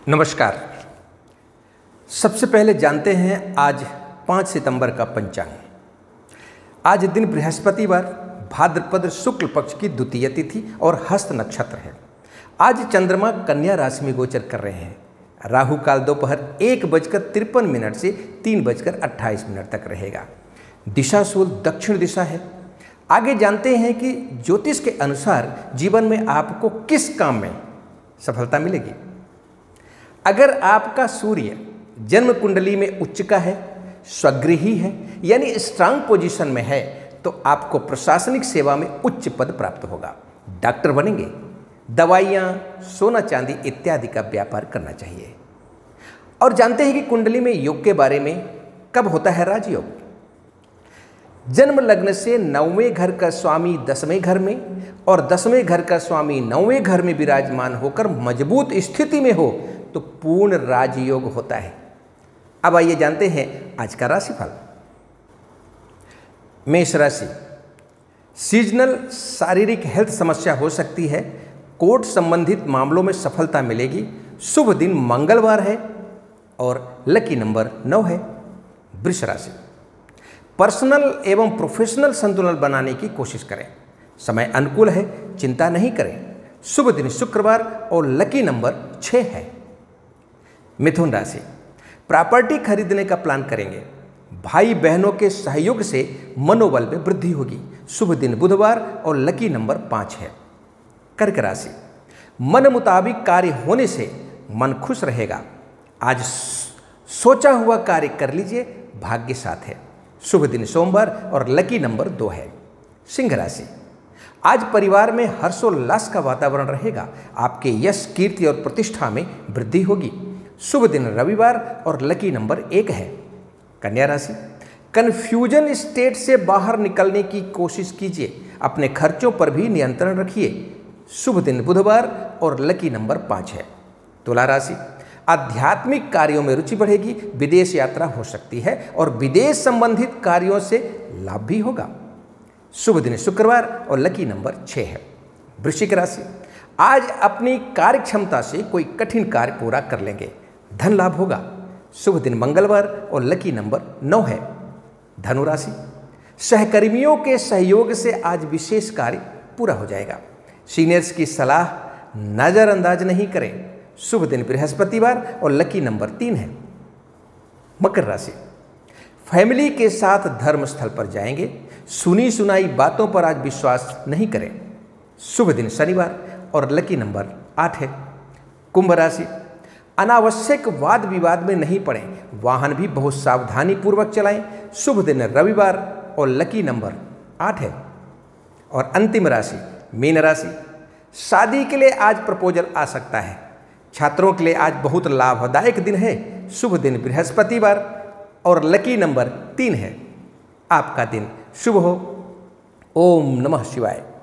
नमस्कार। सबसे पहले जानते हैं आज 5 सितंबर का पंचांग। आज दिन बृहस्पतिवार, भाद्रपद शुक्ल पक्ष की द्वितीय तिथि और हस्त नक्षत्र है। आज चंद्रमा कन्या राशि में गोचर कर रहे हैं। राहु काल दोपहर 1:53 से 3:28 तक रहेगा। दिशा शूल दक्षिण दिशा है। आगे जानते हैं कि ज्योतिष के अनुसार जीवन में आपको किस काम में सफलता मिलेगी। अगर आपका सूर्य जन्म कुंडली में उच्च का है, स्वगृही है, यानी स्ट्रांग पोजीशन में है, तो आपको प्रशासनिक सेवा में उच्च पद प्राप्त होगा। डॉक्टर बनेंगे। दवाइयाँ, सोना चांदी इत्यादि का व्यापार करना चाहिए। और जानते हैं कि कुंडली में योग के बारे में कब होता है राजयोग। जन्म लग्न से 9वें घर का स्वामी 10वें घर में और 10वें घर का स्वामी 9वें घर में विराजमान होकर मजबूत स्थिति में हो तो पूर्ण राजयोग होता है। अब आइए जानते हैं आज का राशिफल। मेष राशि, सीजनल शारीरिक हेल्थ समस्या हो सकती है। कोर्ट संबंधित मामलों में सफलता मिलेगी। शुभ दिन मंगलवार है और लकी नंबर 9 है। वृष राशि, पर्सनल एवं प्रोफेशनल संतुलन बनाने की कोशिश करें। समय अनुकूल है, चिंता नहीं करें। शुभ दिन शुक्रवार और लकी नंबर 6 है। मिथुन राशि, प्रॉपर्टी खरीदने का प्लान करेंगे। भाई बहनों के सहयोग से मनोबल में वृद्धि होगी। शुभ दिन बुधवार और लकी नंबर 5 है। कर्क राशि, मन मुताबिक कार्य होने से मन खुश रहेगा। आज सोचा हुआ कार्य कर लीजिए, भाग्य साथ है। शुभ दिन सोमवार और लकी नंबर 2 है। सिंह राशि, आज परिवार में हर्षोल्लास का वातावरण रहेगा। आपके यश, कीर्ति और प्रतिष्ठा में वृद्धि होगी। शुभ दिन रविवार और लकी नंबर 1 है। कन्या राशि, कन्फ्यूजन स्टेट से बाहर निकलने की कोशिश कीजिए। अपने खर्चों पर भी नियंत्रण रखिए। शुभ दिन बुधवार और लकी नंबर 5 है। तुला राशि, आध्यात्मिक कार्यों में रुचि बढ़ेगी। विदेश यात्रा हो सकती है और विदेश संबंधित कार्यों से लाभ भी होगा। शुभ दिन शुक्रवार और लकी नंबर 6 है। वृश्चिक राशि, आज अपनी कार्य क्षमता से कोई कठिन कार्य पूरा कर लेंगे। धन लाभ होगा। शुभ दिन मंगलवार और लकी नंबर 9 है। धनु राशि, सहकर्मियों के सहयोग से आज विशेष कार्य पूरा हो जाएगा। सीनियर्स की सलाह नजरअंदाज नहीं करें। शुभ दिन बृहस्पतिवार और लकी नंबर 3 है। मकर राशि, फैमिली के साथ धर्म स्थल पर जाएंगे। सुनी सुनाई बातों पर आज विश्वास नहीं करें। शुभ दिन शनिवार और लकी नंबर 8 है। कुंभ राशि, अनावश्यक वाद विवाद में नहीं पड़ें। वाहन भी बहुत सावधानी पूर्वक चलाएं। शुभ दिन रविवार और लकी नंबर 8 है। और अंतिम राशि मीन राशि, शादी के लिए आज प्रपोजल आ सकता है। छात्रों के लिए आज बहुत लाभदायक दिन है। शुभ दिन बृहस्पतिवार और लकी नंबर 3 है। आपका दिन शुभ हो। ओम नमः शिवाय।